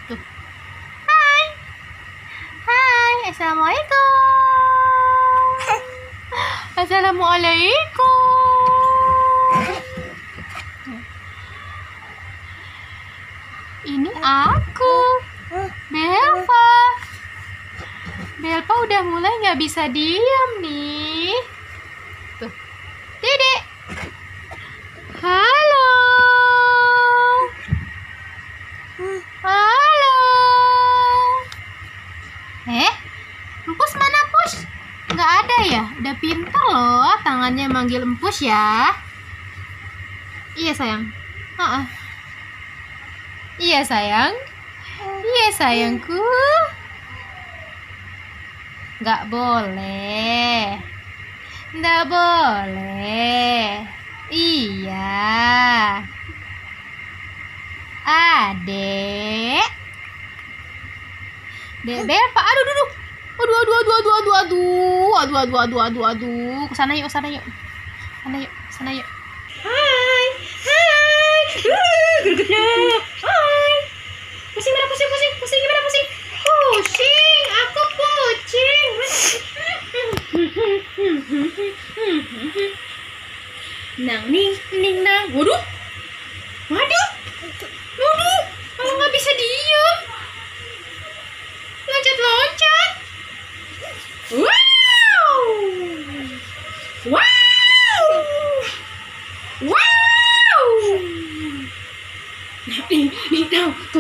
Tuh. Hai. Hai, assalamualaikum. Assalamualaikum. Ini aku, Belva. Belva udah mulai nggak bisa diam nih. Tuh, Dedek. Halo. Halo. Empus mana, Pus? Nggak ada ya? Udah pintar loh tangannya manggil Empus ya. Iya sayang. Iya sayang. Iya sayangku. Nggak boleh. Nggak boleh. Iya. Adek. Dek Belva. Aduh, duduk. Aduh. Kesana yuk. Sana yuk. Hai. Gregetnya. Hai. Pusing mana pusing? Pusing gimana pusing? Pusing. Aku kucing. Nang ning nang. Waduh. Kalau nggak bisa diem. Loncat. Wow. Nih tuh.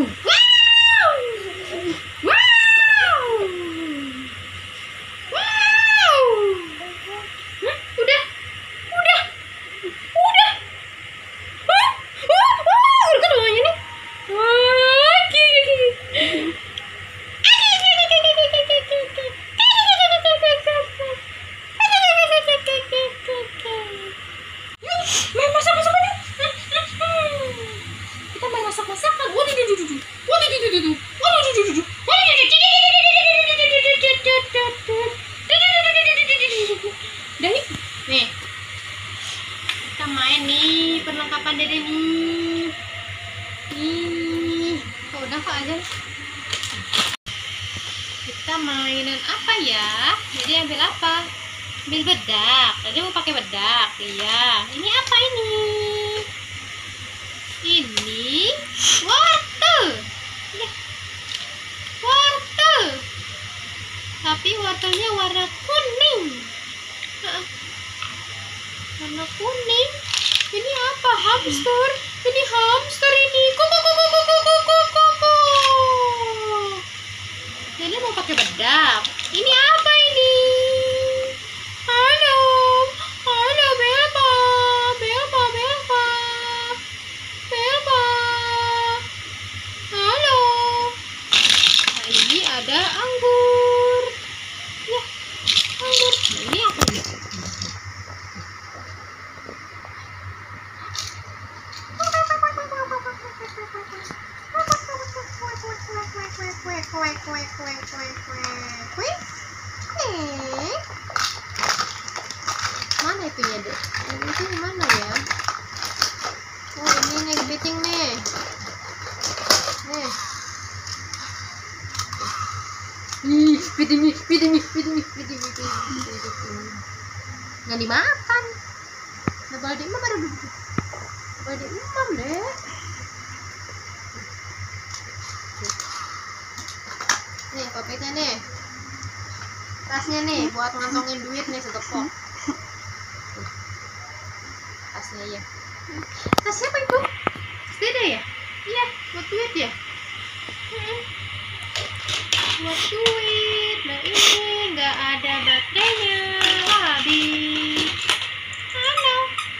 Nih, kita main nih perlengkapan Dede nih. Udah kok aja. Kita mainan apa ya? Jadi ambil apa? Ambil bedak. Tadi mau pakai bedak. Iya. Ini apa ini? Ini wortel. Ya. Wortel. Tapi wortelnya warna kuning. Warna kuning. Ini apa? Hamster. Ini hamster ini. Koko. Jadi mau pakai bedak. Ini apa ini? Halo Belva. Halo. Nah, ini ada anggur. Ya, anggur. Nah, ini apa nih? Mana itu ya, Dek? Ini tuh mana ya? Oh, ini nih kepiting nih. Piting. Nggak dimakan. Nah, baldi emam ada duduk. Baldi emam, Dek. Nih, kopetnya nih. Tasnya nih, buat ngantongin duit nih setepok. Tasnya ya. Tas siapa itu? Tas Dede ya? Iya, buat duit ya? Buat duit. Nah ini nggak ada baterainya, habis. Halo.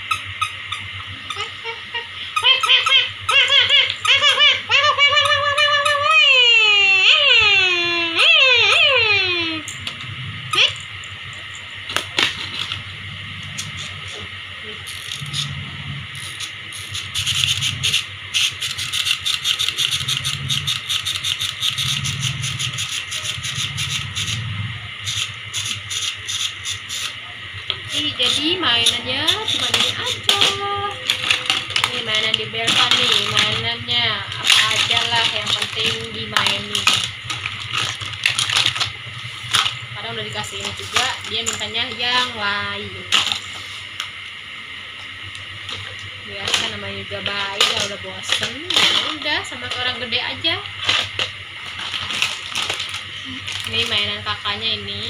Jadi mainannya cuma ini aja. Ini mainan di Belva nih, mainannya apa aja lah yang penting dimain. dikasih ini juga, dia mintanya yang lain. Biasa namanya juga bayi, ya udah bosen, ya udah sama orang gede aja. Ini mainan kakaknya ini.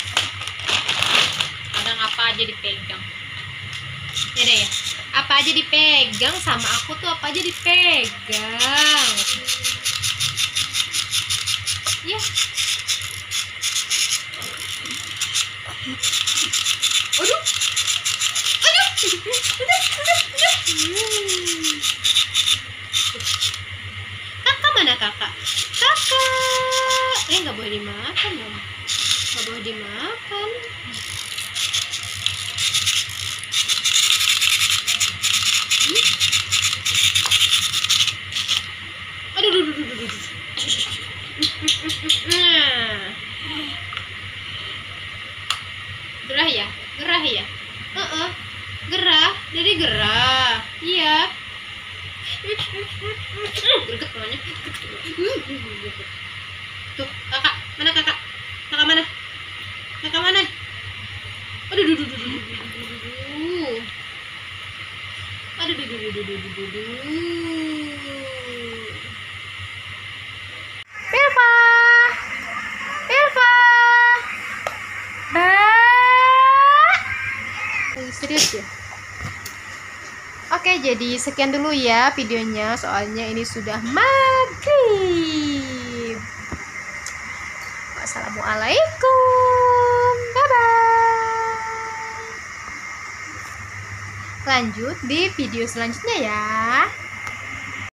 Kadang apa aja dipegang. Ya deh ya. Apa aja dipegang sama aku tuh, apa aja dipegang. Ya. Aduh. Kakak mana kakak? Kakak. Nggak boleh dimakan dong. Nggak boleh dimakan. Aduh. Gerah ya? Gerah ya? Gerah, jadi gerah. Iya. Greget namanya. Tuh, kakak, mana kakak? Kakak mana? Kakak mana? Aduh. Pilva. Serius ya? Oke, jadi sekian dulu ya videonya, soalnya ini sudah maghrib. Wassalamualaikum, bye bye. Lanjut di video selanjutnya ya.